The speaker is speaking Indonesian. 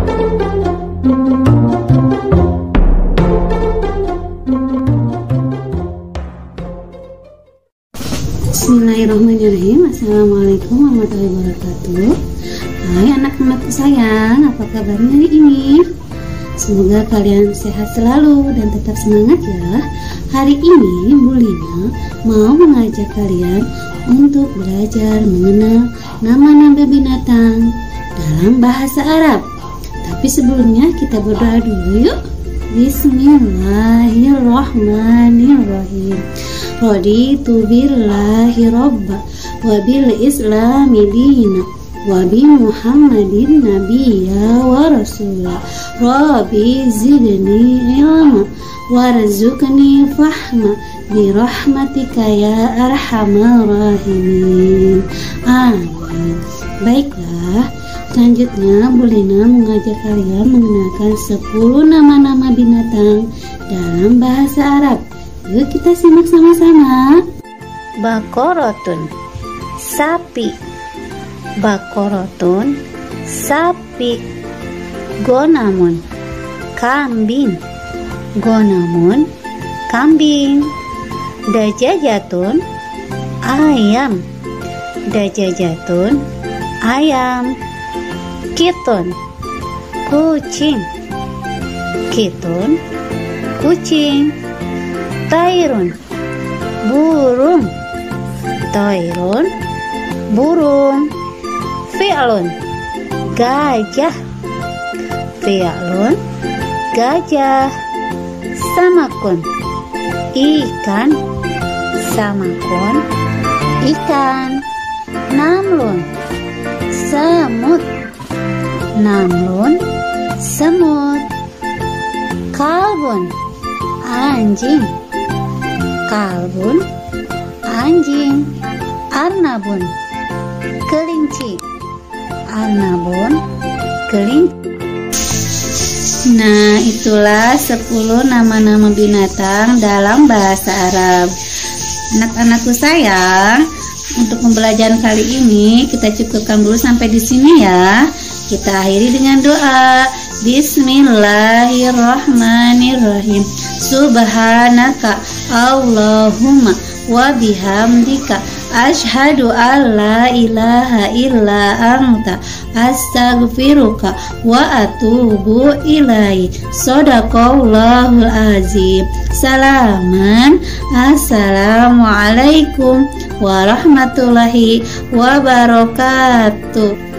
Bismillahirrahmanirrahim. Assalamualaikum warahmatullahi wabarakatuh. Hai anak-anakku sayang, apa kabarnya hari ini? Semoga kalian sehat selalu dan tetap semangat ya. Hari ini Bu Lina mau mengajak kalian untuk belajar mengenal nama-nama binatang dalam bahasa Arab. Tapi sebelumnya kita berdoa dulu yuk. Bismillahirrahmanirrahim. Raditu billahi robba wa bil islami dina wa bi muhammadin nabiyya wa rasula. Rabbi zidni ilma warzuqni fahma bi rahmatika ya arhamar rahimin. Amin. Baiklah, selanjutnya Bu Lina mengajak kalian mengenalkan 10 nama-nama binatang dalam bahasa Arab. Yuk kita simak sama-sama. Bakorotun, sapi. Bakorotun, sapi. Gonamun, kambing. Gonamun, kambing. Dajajatun, ayam. Dajajatun, ayam. Kitun, kucing. Kitun, kucing. Tairun, burung. Tairun, burung. Fi'lun, gajah. Fi'lun, gajah. Samakun, ikan. Samakun, ikan. Namlun, semut. Namlun, semut. Kalbun, anjing. Kalbun, anjing. Arnabun, kelinci. Arnabun, kelinci. Nah, itulah 10 nama-nama binatang dalam bahasa Arab. Anak-anakku sayang, untuk pembelajaran kali ini kita cukupkan dulu sampai di sini ya. Kita akhiri dengan doa. Bismillahirrahmanirrahim. Subhanaka Allahumma wa bihamdika asyhadu an la ilaha illa anta astaghfiruka wa atubu ilaik. Shadaqallahul azim. Salaman. Assalamualaikum warahmatullahi wabarakatuh.